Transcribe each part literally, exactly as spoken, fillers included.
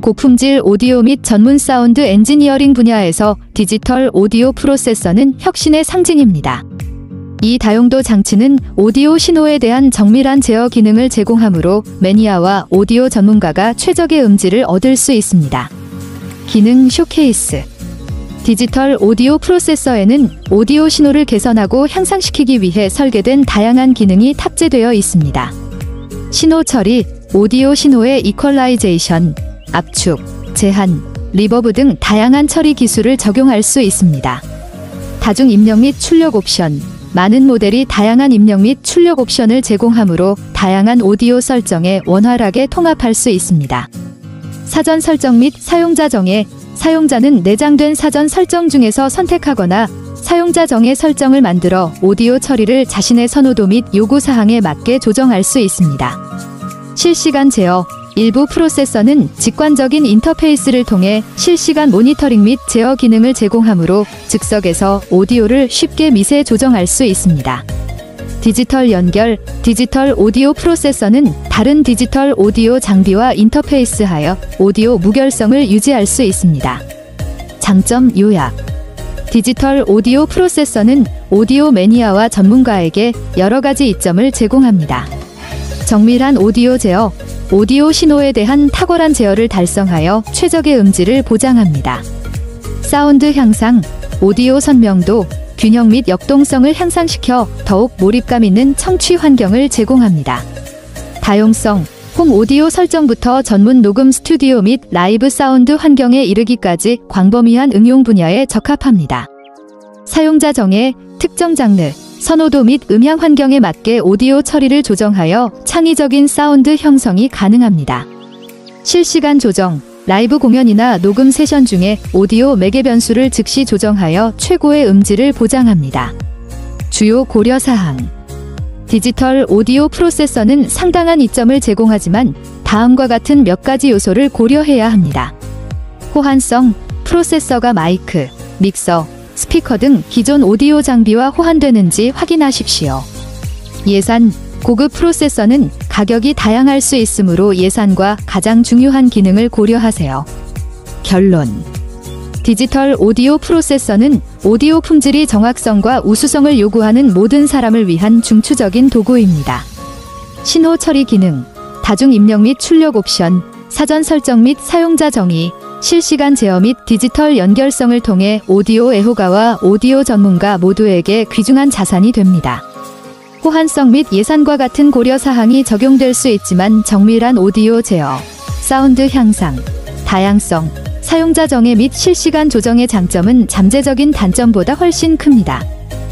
고품질 오디오 및 전문 사운드 엔지니어링 분야에서 디지털 오디오 프로세서는 혁신의 상징입니다. 이 다용도 장치는 오디오 신호에 대한 정밀한 제어 기능을 제공하므로 매니아와 오디오 전문가가 최적의 음질을 얻을 수 있습니다. 기능 쇼케이스. 디지털 오디오 프로세서에는 오디오 신호를 개선하고 향상시키기 위해 설계된 다양한 기능이 탑재되어 있습니다. 신호 처리, 오디오 신호의 이퀄라이제이션, 압축, 제한, 리버브 등 다양한 처리 기술을 적용할 수 있습니다. 다중 입력 및 출력 옵션. 많은 모델이 다양한 입력 및 출력 옵션을 제공하므로 다양한 오디오 설정에 원활하게 통합할 수 있습니다. 사전 설정 및 사용자 정의. 사용자는 내장된 사전 설정 중에서 선택하거나 사용자 정의 설정을 만들어 오디오 처리를 자신의 선호도 및 요구사항에 맞게 조정할 수 있습니다. 실시간 제어. 일부 프로세서는 직관적인 인터페이스를 통해 실시간 모니터링 및 제어 기능을 제공하므로 즉석에서 오디오를 쉽게 미세 조정할 수 있습니다. 디지털 연결. 디지털 오디오 프로세서는 다른 디지털 오디오 장비와 인터페이스하여 오디오 무결성을 유지할 수 있습니다. 장점 요약. 디지털 오디오 프로세서는 오디오 매니아와 전문가에게 여러 가지 이점을 제공합니다. 정밀한 오디오 제어. 오디오 신호에 대한 탁월한 제어를 달성하여 최적의 음질을 보장합니다. 사운드 향상. 오디오 선명도, 균형 및 역동성을 향상시켜 더욱 몰입감 있는 청취 환경을 제공합니다. 다용성. 홈 오디오 설정부터 전문 녹음 스튜디오 및 라이브 사운드 환경에 이르기까지 광범위한 응용 분야에 적합합니다. 사용자 정의. 특정 장르, 선호도 및 음향 환경에 맞게 오디오 처리를 조정하여 창의적인 사운드 형성이 가능합니다. 실시간 조정. 라이브 공연이나 녹음 세션 중에 오디오 매개 변수를 즉시 조정하여 최고의 음질을 보장합니다. 주요 고려사항. 디지털 오디오 프로세서는 상당한 이점을 제공하지만 다음과 같은 몇 가지 요소를 고려해야 합니다. 호환성. 프로세서가 마이크, 믹서, 스피커 등 기존 오디오 장비와 호환되는지 확인하십시오. 예산. 고급 프로세서는 가격이 다양할 수 있으므로 예산과 가장 중요한 기능을 고려하세요. 결론. 디지털 오디오 프로세서는 오디오 품질이 정확성과 우수성을 요구하는 모든 사람을 위한 중추적인 도구입니다. 신호 처리 기능, 다중 입력 및 출력 옵션, 사전 설정 및 사용자 정의, 실시간 제어 및 디지털 연결성을 통해 오디오 애호가와 오디오 전문가 모두에게 귀중한 자산이 됩니다. 호환성 및 예산과 같은 고려사항이 적용될 수 있지만 정밀한 오디오 제어, 사운드 향상, 다양성, 사용자 정의 및 실시간 조정의 장점은 잠재적인 단점보다 훨씬 큽니다.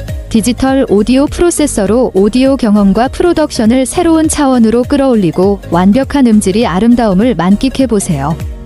디지털 오디오 프로세서로 오디오 경험과 프로덕션을 새로운 차원으로 끌어올리고 완벽한 음질이 아름다움을 만끽해보세요.